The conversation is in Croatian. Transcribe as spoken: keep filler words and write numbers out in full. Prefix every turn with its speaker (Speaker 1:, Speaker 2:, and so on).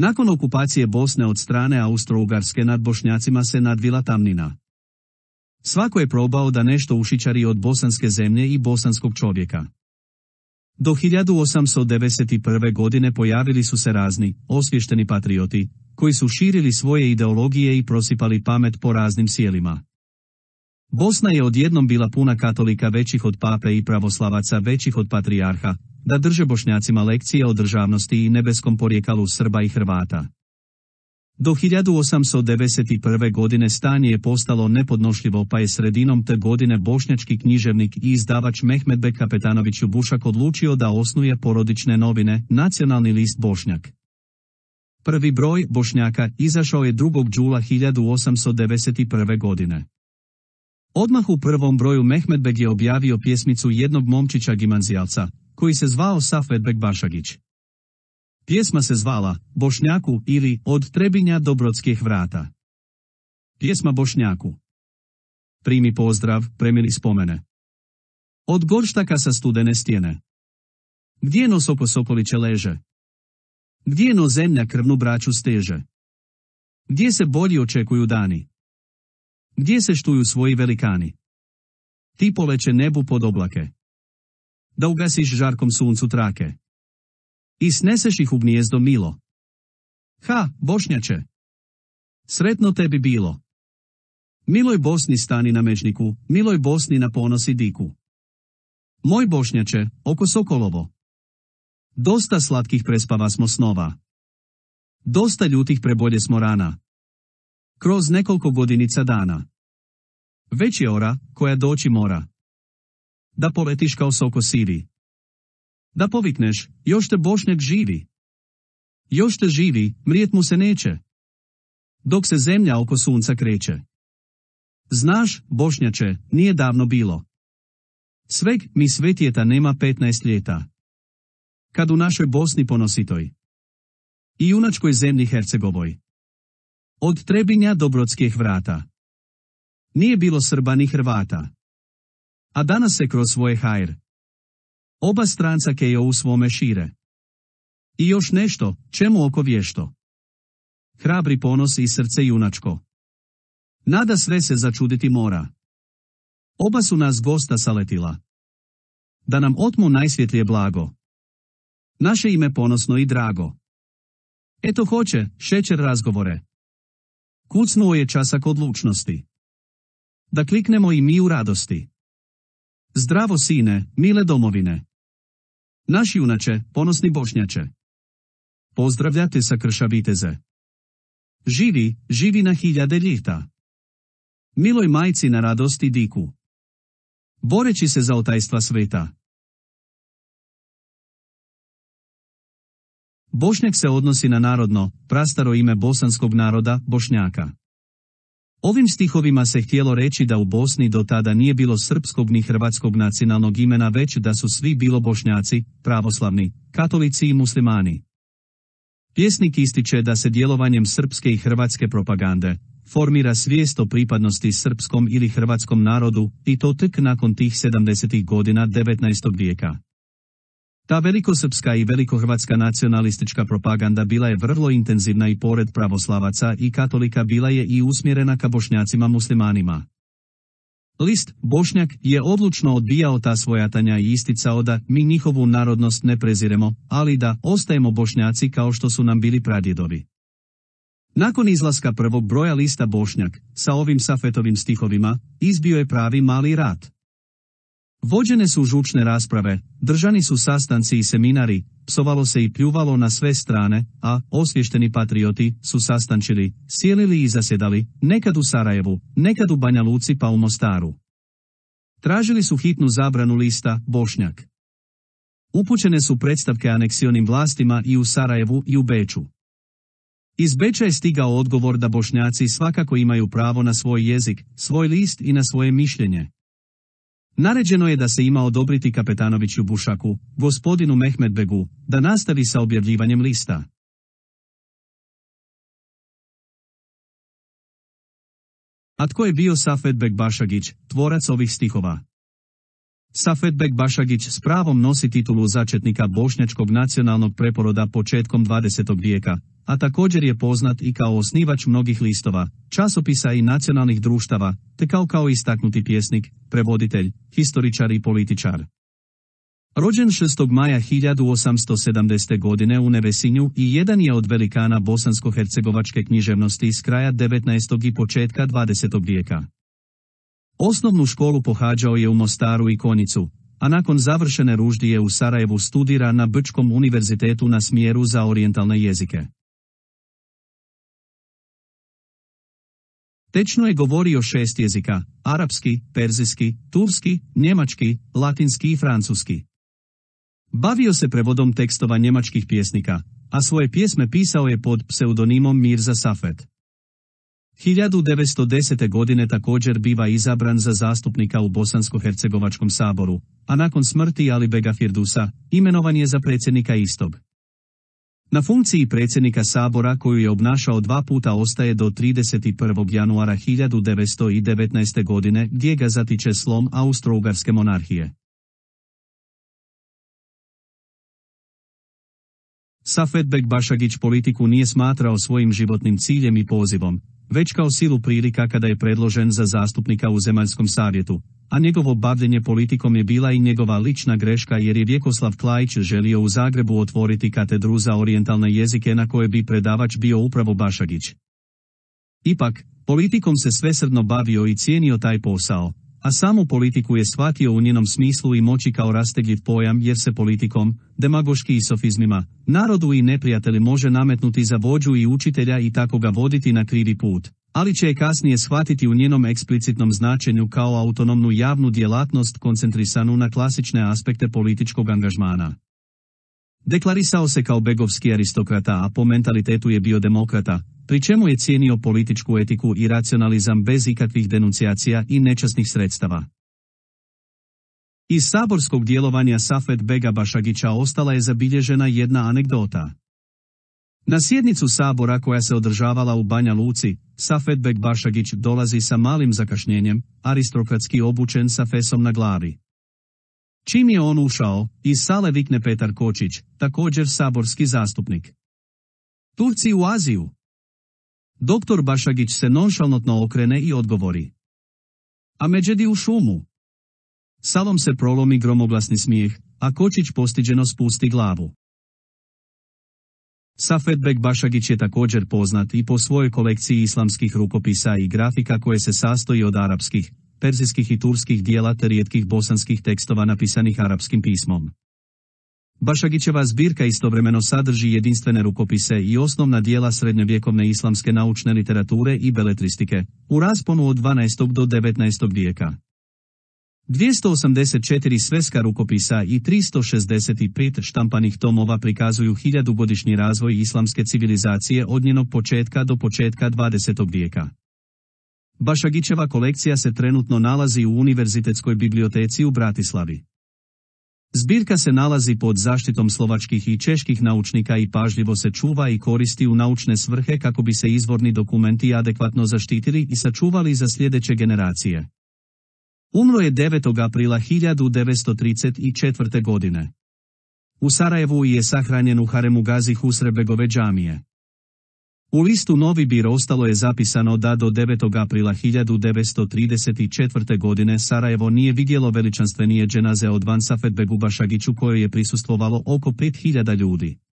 Speaker 1: Nakon okupacije Bosne od strane Austro-Ugarske nad Bošnjacima se nadvila tamnina. Svako je probao da nešto ušićari od bosanske zemlje i bosanskog čovjeka. Do hiljadu osamsto devedeset prve. godine pojavili su se razni, osvješteni patrioti, koji su širili svoje ideologije i prosipali pamet po raznim sjelima. Bosna je odjednom bila puna katolika većih od pape i pravoslavaca većih od patrijarha, da drže Bošnjacima lekcije o državnosti i nebeskom porijekalu Srba i Hrvata. Do hiljadu osamsto devedeset prve. godine stanje je postalo nepodnošljivo, pa je sredinom te godine bošnjački književnik i izdavač Mehmedbek Kapetanović Ljubušak odlučio da osnuje porodične novine, Nacionalni list Bošnjak. Prvi broj Bošnjaka izašao je drugog jula hiljadu osamsto devedeset prve. godine. Odmah u prvom broju Mehmedbek je objavio pjesmicu jednog momčića gimanzijalca, koji se zvao Safetbek Bašagić. Pjesma se zvala Bošnjaku ili Od Trebinja do Brodskih vrata. Pjesma Bošnjaku. Primi pozdrav, premili spomene. Od gorštaka sa studene stjene. Gdje no soko sokoliće leže? Gdje no zemlja krvnu braću steže? Gdje se bolji očekuju dani? Gdje se štuju svoji velikani? Ti poleće nebu pod oblake. Da ugasiš žarkom suncu trake. I sneseš ih u gnijezdo milo. Ha, Bošnjače! Sretno tebi bilo. Miloj Bosni stani na mečniku, miloj Bosni na ponosi diku. Moj Bošnjače, oko Sokolovo. Dosta slatkih prespava smo snova. Dosta ljutih prebolje smo rana. Kroz nekoliko godinica dana. Već je ora, koja doći mora. Da poletiš kao soko sivi. Da povikneš, još te Bošnjak živi. Još te živi, mrijet mu se neće. Dok se zemlja oko sunca kreće. Znaš, Bošnjače, nije davno bilo. Sveg mi svetijeta nema petnaest ljeta. Kad u našoj Bosni ponositoj. I junačkoj zemlji Hercegovoj. Od Trebinja do Brodskih vrata. Nije bilo Srba ni Hrvata. A danas se kroz svoje hajr. Oba stranca kejo u svome šire. I još nešto, čemu oko vješto. Hrabri ponos i srce junačko. Nada sve se začuditi mora. Oba su nas gosta saletila. Da nam otmu najsvjetlije blago. Naše ime ponosno i drago. Eto hoće, šećer razgovore. Kucnuo je časak odlučnosti. Da kliknemo i mi u radosti. Zdravo sine, mile domovine. Naš junače, ponosni Bošnjače. Pozdravljate sa krša viteze. Živi, živi na hiljade ljeta. Miloj majci na radosti diku. Boreći se za otajstva sveta. Bošnjak se odnosi na narodno, prastaro ime bosanskog naroda, Bošnjaka. Ovim stihovima se htjelo reći da u Bosni do tada nije bilo srpskog ni hrvatskog nacionalnog imena, već da su svi bilo Bošnjaci, pravoslavni, katolici i muslimani. Pjesnik ističe da se djelovanjem srpske i hrvatske propagande formira svijest o pripadnosti srpskom ili hrvatskom narodu, i to tek nakon tih sedamdesetih godina devetnaestog vijeka. Ta velikosrpska i velikohrvatska nacionalistička propaganda bila je vrlo intenzivna i pored pravoslavaca i katolika bila je i usmjerena ka Bošnjacima muslimanima. List Bošnjak je odlučno odbijao ta svojatanja i isticao da mi njihovu narodnost ne preziremo, ali da ostajemo Bošnjaci kao što su nam bili pradjedovi. Nakon izlaska prvog broja lista Bošnjak, sa ovim Safetovim stihovima, izbio je pravi mali rat. Vođene su žučne rasprave, držani su sastanci i seminari, psovalo se i pljuvalo na sve strane, a osvješteni patrioti su sastančili, sjelili i zasjedali, nekad u Sarajevu, nekad u Banja Luci pa u Mostaru. Tražili su hitnu zabranu lista Bošnjak. Upućene su predstavke aneksionim vlastima i u Sarajevu i u Beču. Iz Beča je stigao odgovor da Bošnjaci svakako imaju pravo na svoj jezik, svoj list i na svoje mišljenje. Naređeno je da se ima odobriti Kapetanoviću Bušaku, gospodinu Mehmedbegu, da nastavi sa objavljivanjem lista. A tko je bio Safetbek Bašagić, tvorac ovih stihova? Safetbek Bašagić s pravom nosi titulu začetnika bošnjačkog nacionalnog preporoda početkom dvadesetog vijeka, a također je poznat i kao osnivač mnogih listova, časopisa i nacionalnih društava, te kao kao istaknuti pjesnik, prevoditelj, historičar i političar. Rođen šestog maja hiljadu osamsto sedamdesete. godine u Nevesinju i jedan je od velikana bosansko-hercegovačke književnosti iz kraja devetnaestog i početka dvadesetog vijeka. Osnovnu školu pohađao je u Mostaru i Konjicu, a nakon završene ruždije u Sarajevu studira na Brčkom univerzitetu na smjeru za orijentalne jezike. Tečno je govorio šest jezika: arapski, perzijski, turski, njemački, latinski i francuski. Bavio se prevodom tekstova njemačkih pjesnika, a svoje pjesme pisao je pod pseudonimom Mirza Safet. hiljadu devetsto desete. godine također biva izabran za zastupnika u Bosansko-hercegovačkom saboru, a nakon smrti Alibega Firdusa, imenovan je za predsjednika istog. Na funkciji predsjednika sabora koju je obnašao dva puta ostaje do trideset prvog januara hiljadu devetsto devetnaeste. godine gdje ga zatiče slom Austro-Ugarske monarhije. Safetbeg Bašagić politiku nije smatrao svojim životnim ciljem i pozivom, već kao silu prilika kada je predložen za zastupnika u Zemaljskom savjetu, a njegovo bavljenje politikom je bila i njegova lična greška jer je Vjekoslav Klajić želio u Zagrebu otvoriti katedru za orijentalne jezike na koje bi predavač bio upravo Bašagić. Ipak, politikom se svesrdno bavio i cijenio taj posao, a samu politiku je shvatio u njenom smislu i moći kao rastegljiv pojam jer se politikom, demagoški i sofizmima, narodu i neprijatelji može nametnuti za vođu i učitelja i tako ga voditi na krivi put, ali će je kasnije shvatiti u njenom eksplicitnom značenju kao autonomnu javnu djelatnost koncentrisanu na klasične aspekte političkog angažmana. Deklarisao se kao begovski aristokrata, a po mentalitetu je bio demokrata, pri čemu je cijenio političku etiku i racionalizam bez ikakvih denuncijacija i nečasnih sredstava. Iz saborskog djelovanja Safet Bega Bašagića ostala je zabilježena jedna anegdota. Na sjednicu sabora koja se održavala u Banja Luci, Safet Beg Bašagić dolazi sa malim zakašnjenjem, aristokratski obučen sa fesom na glavi. Čim je on ušao, iz sale vikne Petar Kočić, također saborski zastupnik: Turci u Aziju. Doktor Bašagić se nonšalnotno okrene i odgovori: a Međedi u šumu. Salom se prolomi gromoglasni smijeh, a Kočić postiđeno spusti glavu. Safet Beg Bašagić je također poznat i po svojoj kolekciji islamskih rukopisa i grafika koje se sastoji od arapskih, perzijskih i turskih dijela te rijetkih bosanskih tekstova napisanih arapskim pismom. Bašagićeva zbirka istovremeno sadrži jedinstvene rukopise i osnovna dijela srednjovjekovne islamske naučne literature i beletristike, u rasponu od dvanaestog do devetnaestog vijeka. dvjesto osamdeset četiri sveska rukopisa i tristo šezdeset pet štampanih tomova prikazuju hiljadugodišnji razvoj islamske civilizacije od njenog početka do početka dvadesetog vijeka. Bašagićeva kolekcija se trenutno nalazi u Univerzitetskoj biblioteci u Bratislavi. Zbirka se nalazi pod zaštitom slovačkih i čeških naučnika i pažljivo se čuva i koristi u naučne svrhe kako bi se izvorni dokumenti adekvatno zaštitili i sačuvali za sljedeće generacije. Umro je devetog aprila hiljadu devetsto trideset četvrte. godine. U Sarajevu je sahranjen u haremu Gazi Husrebegove džamije. U listu Novi Bir ostalo je zapisano da do devetog aprila hiljadu devetsto trideset četvrte. godine Sarajevo nije vidjelo veličanstvenije dženaze od Van Safetbegu Bašagiću kojoj je prisustvovalo oko pet hiljada ljudi.